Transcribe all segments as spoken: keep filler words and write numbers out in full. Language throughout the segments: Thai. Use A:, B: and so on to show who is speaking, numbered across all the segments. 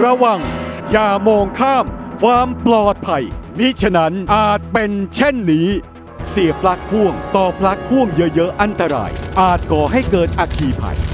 A: ระวังอย่ามองข้ามความปลอดภัยมิฉะนั้นอาจเป็นเช่นนี้เสียบปลั๊กพ่วงต่อปลั๊กพ่วงเยอะๆอันตรายอาจก่อให้เกิดอัคคีภัย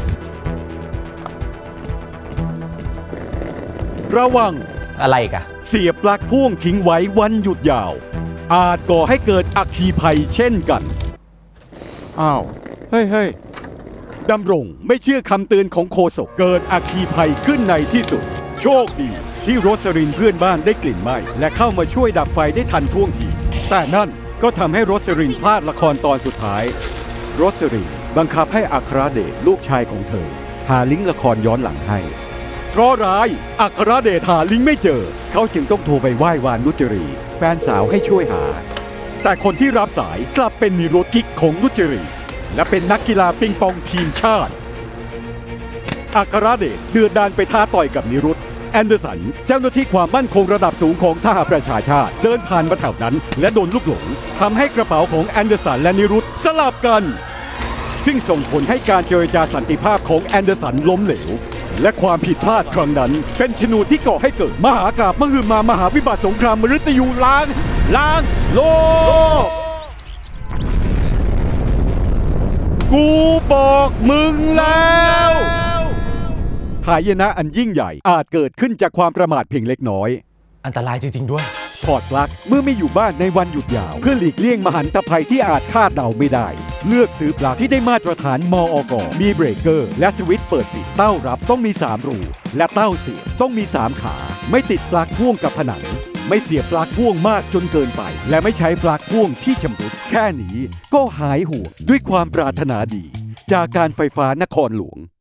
A: ระวัง
B: อะไรกัน
A: เสียบปลั๊กพ่วงทิ้งไว้วันหยุดยาวอาจก่อให้เกิดอัคคีภัยเช่นกันอ้าวเฮ้ยเฮ้ยดำรงไม่เชื่อคำเตือนของโฆษกเกิดอัคคีภัยขึ้นในที่สุดโชคดีที่โรสลินเพื่อนบ้านได้กลิ่นไหม้และเข้ามาช่วยดับไฟได้ทันท่วงทีแต่นั่นก็ทำให้โรสลินพลาดละครตอนสุดท้ายโรสลินบังคับให้อัครเดชลูกชายของเธอหาลิงก์ละครย้อนหลังให้เพราะร้ายอัครเดชหาลิงก์ไม่เจอเขาจึงต้องโทรไปไหว้วานนุจรีแฟนสาวให้ช่วยหาแต่คนที่รับสายกลับเป็นนิรุตกิ๊กของนุจรีและเป็นนักกีฬาปิงปองทีมชาติอัครเดชเดือดดาลไปท้าต่อยกับนิรุตแอนเดอร์สันเจ้าหน้าที่ความมั่นคงระดับสูงของสหประชาชาติเดินผ่านมาแถวนั้นและโดนลูกหลงทำให้กระเป๋าของแอนเดอร์สันและนิรุตสลับกันซึ่งส่งผลให้การเจรจาสันติภาพของแอนเดอร์สันล้มเหลวและความผิดพลาดครั้งนั้นเป็นชนวนที่ก่อให้เกิดมหากาพย์มหึมามหาวิบัติสงครามมฤตยูล้างล้างโลกกูบอกมึงแล้วหายนะอันยิ่งใหญ่อาจเกิดขึ้นจากความประมาทเพียงเล็กน้อย
B: อันตรายจริงๆด้วย
A: ถอดปลั๊กเมื่อไม่อยู่บ้านในวันหยุดยาวเพื่อหลีกเลี่ยงมหันตภัยที่อาจคาดเดาไม่ได้เลือกซื้อปลั๊กที่ได้มาตรฐานมอก.มีเบรกเกอร์และสวิตช์เปิดปิดเต้ารับต้องมีสามรูและเต้าเสียบต้องมีสามขาไม่ติดปลั๊กพ่วงกับผนังไม่เสียบปลั๊กพ่วงมากจนเกินไปและไม่ใช้ปลั๊กพ่วงที่ชำรุดแค่นี้ก็หายห่วงด้วยความปรารถนาดีจากการไฟฟ้านครหลวง